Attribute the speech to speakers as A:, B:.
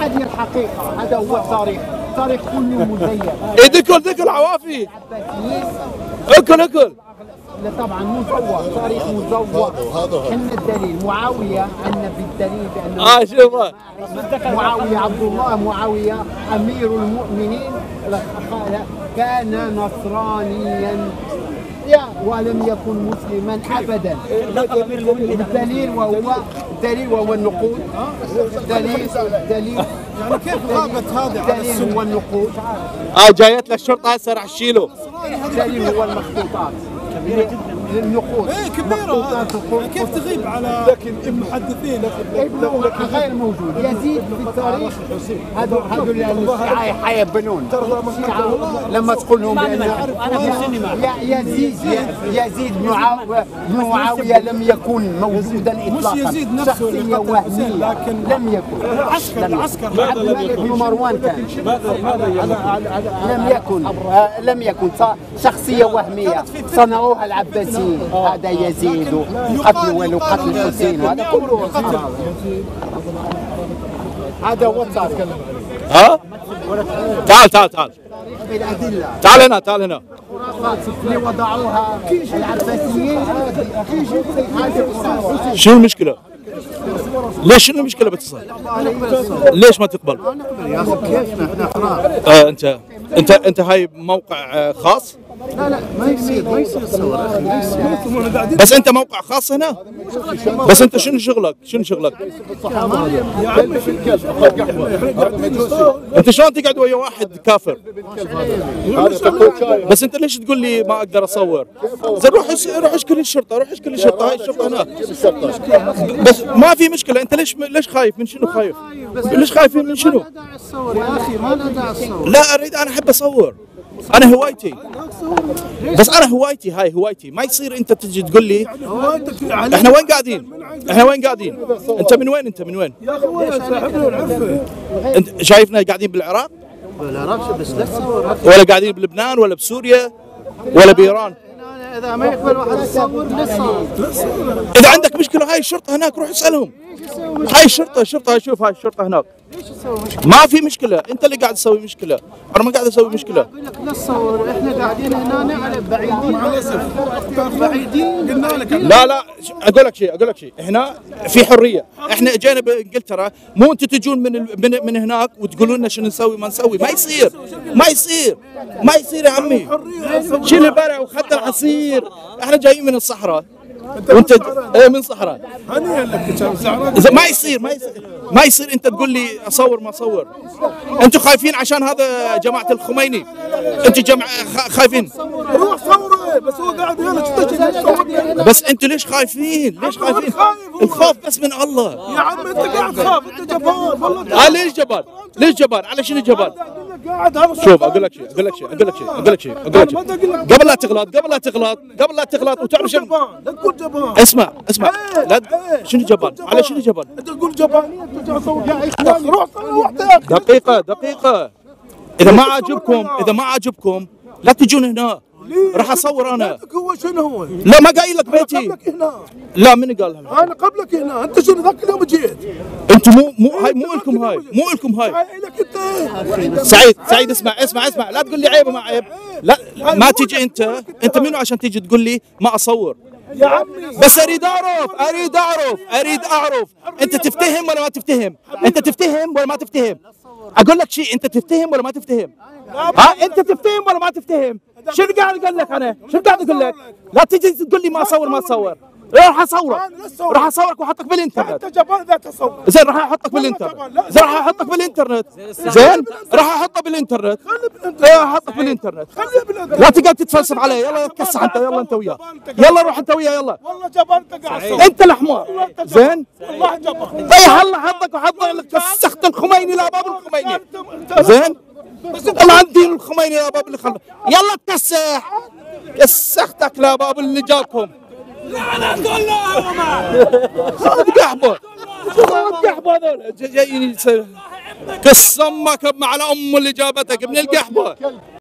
A: هذه الحقيقة، هذا هو التاريخ، التاريخ كله مزيف.
B: ذكر عوافي، اكل
A: طبعا مزور، تاريخ مزور. حنا الدليل معاوية، عندنا بالدليل بأنه
B: شوفها
A: معاوية عبد الله معاوية أمير المؤمنين كان نصرانيا ولم يكن مسلما أبدا. الدليل وهو النقود. دليل
C: يعني كيف غابت هذه على
A: الدليل هو النقود.
B: جايت للشرطه هسه راح تشيله.
A: الدليل هو المخطوطات النقود.
C: كبيرة. كيف تغيب على المحدثين؟
A: غير موجود. يزيد في التاريخ هذول الشيعة حيبنون لما تقول لهم يزيد بن معاوية لم يكن موجودا اطلاقا. شخصية وهمية لم يكن.
C: العسكر
A: عبد الملك بن مروان كان لم يكن شخصية وهمية صنعوها العباسيين. هذا يزيد وقتل الحسين وهذا كله هذا هو التاريخ.
B: تعال
A: بالأدلة.
B: تعال هنا
A: اللي وضعوها العباسيين.
B: شو المشكلة؟ ليش شنو المشكلة بتصل؟ ليش ما تقبل؟
A: كيف نحن احرار.
B: انت هاي موقع خاص؟
A: لا ما يصير تصور اخي.
B: بس انت موقع خاص هنا؟ بس انت شنو شغلك؟ انت شلون تقعد ويا واحد كافر؟ بس انت ليش تقول لي ما اقدر اصور؟ زين روح اشكل الشرطة، هاي الشرطة هناك. بس ما في مشكلة. انت ليش خايف؟ من شنو خايف؟ ليش خايفين من شنو؟
A: يا اخي ما له داعي تصور.
B: لا اريد، انا احب اصور، انا هوايتي. بس انا هاي هوايتي. ما يصير انت تجي تقول لي احنا وين قاعدين؟ انت من وين؟
C: يا اخوي
B: انت شايفنا قاعدين بالعراق؟
A: بس لا تصور.
B: ولا قاعدين بلبنان ولا بسوريا ولا بايران؟
A: اذا ما يقبل واحد يصور لا.
B: اذا عندك مشكلة هاي الشرطة هناك، روح اسألهم. هاي الشرطة شوف هاي الشرطة هناك. ما في مشكلة، انت اللي قاعد تسوي مشكلة، انا ما قاعد اسوي مشكلة.
A: اقول لك لا تصور، احنا قاعدين هنا على بعيدين
C: قلنا لك
B: لا اقول لك شيء، هنا في حرية. احنا اجينا بانجلترا، مو انتم تجون من هناك وتقولون لنا شنو نسوي ما نسوي. ما يصير يا عمي. شيل البرع وخد العصير. احنا جايين من الصحراء وانت من صحراء.
C: هنيئا لك.
B: ما يصير انت تقول لي اصور ما اصور. انتم خايفين عشان هذا جماعة الخميني. انتم خايفين.
C: روح صوره. بس هو قاعد يلا.
B: بس انتم ليش خايفين؟ الخوف بس من الله.
C: يا عم انت قاعد تخاف، انت جبان والله.
B: ليش جبان؟ على شنو جبان؟
C: قاعد
B: شوف اقول لك شيء. قبل لا تغلط وتعرف شنو.
C: لا تقول جبان.
B: اسمع لا شنو جبان؟ على شنو جبان؟
C: انت تقول جبانية ترجع تصور. يا اخوان روح صور وحدك.
B: دقيقة. اذا ما عجبكم لا تجون هنا. راح اصور انا.
C: هو شنو هو؟
B: لا ما قايل لك بيتي.
C: قبلك هنا.
B: لا من قال هنا؟
C: انا قبلك هنا. انت شنو ذاك اليوم جيت؟
B: انتم مو لكم هاي.
C: لك انت.
B: سعيد اسمع لا تقول لي عيب وما عيب. لا ما تيجي انت منو عشان تيجي تقول لي ما اصور؟
C: يا عمي
B: بس اريد اعرف انت تفتهم ولا ما تفتهم؟ اقول لك شيء، انت تفتهم ولا ما تفتهم؟ انت تفتهم ولا ما تفتهم؟ شنو قاعد اقول لك انا؟ لا تجي تقول لي ما اصور. راح اصورك واحطك بالانترنت.
C: انت جبان ذا تصور.
B: زين راح احطك بالانترنت. زين راح احطه بالانترنت. لا تقعد تتفلسف علي. يلا تكسح انت. يلا انت وياه. يلا روح انت وياه. يلا
C: والله جبان انت قاعد تصور.
B: انت الحمار. زين
C: والله جبان.
B: هلا حطك لك كسخت الخميني لا باب الخميني. زين الله عن دين الخميني لا باب اللي خلف. يلا تكسح. كسختك لا باب اللي جابكم.
C: لعنة الله
B: قحبه هذول جايين كس امك على ام اللي جابتك ابن القحبه.